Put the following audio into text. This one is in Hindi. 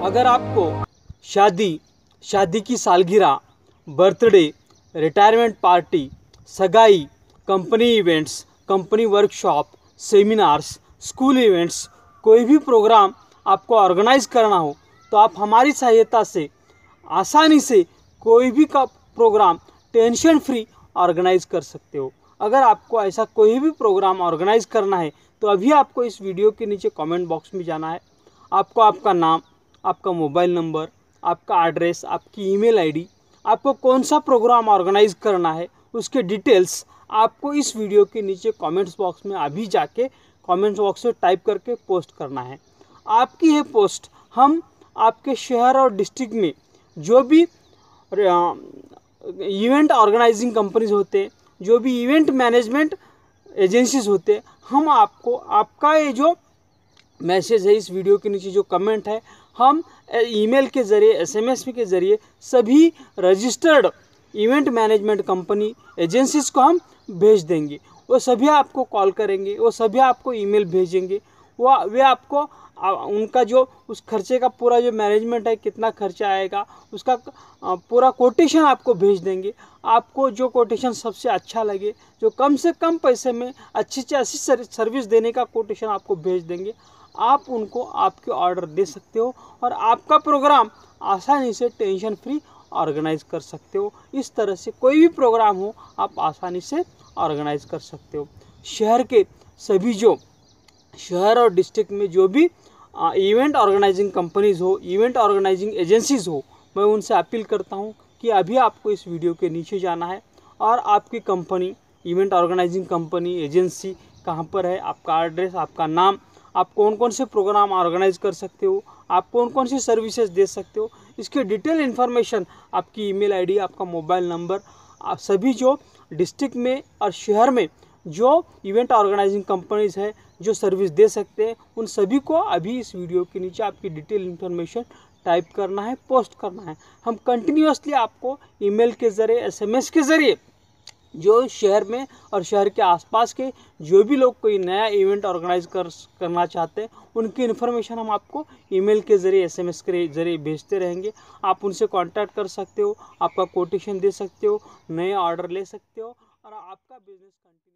अगर आपको शादी की सालगिरह, बर्थडे, रिटायरमेंट पार्टी, सगाई, company events, company workshop, seminars, school events, कोई भी प्रोग्राम आपको ऑर्गेनाइज करना हो तो आप हमारी सहायता से आसानी से कोई भी का प्रोग्राम टेंशन फ्री ऑर्गेनाइज कर सकते हो। अगर आपको ऐसा कोई भी प्रोग्राम ऑर्गेनाइज करना है तो अभी आपको इस वीडियो के नीचे कमेंट बॉक्स में जाना है। आपको आपका नाम, आपका मोबाइल नंबर, आपका एड्रेस, आपकी ईमेल आईडी, आपको कौन सा प्रोग्राम ऑर्गेनाइज करना है उसके डिटेल्स आपको इस वीडियो के नीचे कमेंट्स बॉक्स में अभी जाके कमेंट्स बॉक्स में टाइप करके पोस्ट करना है। आपकी ये पोस्ट हम आपके शहर और डिस्ट्रिक्ट में जो भी इवेंट ऑर्गेनाइजिंग कंपनीज होते, जो भी इवेंट मैनेजमेंट एजेंसीज होते, हम आपको आपका ये जो मैसेज है इस वीडियो के नीचे जो कमेंट है हम ईमेल के ज़रिए, एसएमएस के ज़रिए सभी registered event management company agencies को हम भेज देंगे। वो सभी आपको कॉल करेंगे, वो सभी आपको ईमेल भेजेंगे, वे आपको उनका जो उस खर्चे का पूरा जो मैनेजमेंट है, कितना खर्चा आएगा उसका पूरा कोटेशन आपको भेज देंगे। आपको जो कोटेशन सबसे अच्छा लगे, जो कम से कम पैसे में अच्छी से अच्छी सर्विस देने का कोटेशन आपको भेज देंगे। आप उनको आपके ऑर्डर दे सकते हो और आपका प्रोग्राम आसानी से टेंशन फ्री ऑर्गेनाइज कर सकते हो। इस तरह से कोई भी प्रोग्राम हो आप आसानी से ऑर्गेनाइज कर सकते हो। शहर के सभी जो शहर और डिस्ट्रिक्ट में जो भी इवेंट ऑर्गेनाइजिंग कंपनीज़ हो, इवेंट ऑर्गेनाइजिंग एजेंसीज़ हो, मैं उनसे अपील करता हूं कि अभी आपको इस वीडियो के नीचे जाना है और आपकी company, event organising company, agency कहां पर है, आपका एड्रेस, आपका नाम, आप कौन कौन से प्रोग्राम ऑर्गेनाइज कर सकते हो, आप कौन कौन सी सर्विसेज दे सकते हो, इसके डिटेल इन्फॉर्मेशन, आपकी ईमेल आईडी, आपका मोबाइल नंबर, सभी जो डिस्ट्रिक्ट में और शहर में जो इवेंट ऑर्गेनाइजिंग कंपनीज है जो सर्विस दे सकते हैं, उन सभी को अभी इस वीडियो के नीचे आपकी डिटेल इन्फॉर्मेशन टाइप करना है, पोस्ट करना है। हम कंटिन्यूअसली आपको ईमेल के ज़रिए, एसएमएस के ज़रिए जो शहर में और शहर के आसपास के जो भी लोग कोई नया इवेंट ऑर्गेनाइज करना चाहते हैं उनकी इन्फॉर्मेशन हम आपको ईमेल के ज़रिए, एसएमएस के ज़रिए भेजते रहेंगे। आप उनसे कांटेक्ट कर सकते हो, आपका कोटेशन दे सकते हो, नए ऑर्डर ले सकते हो और आपका बिजनेस कंटिन्यू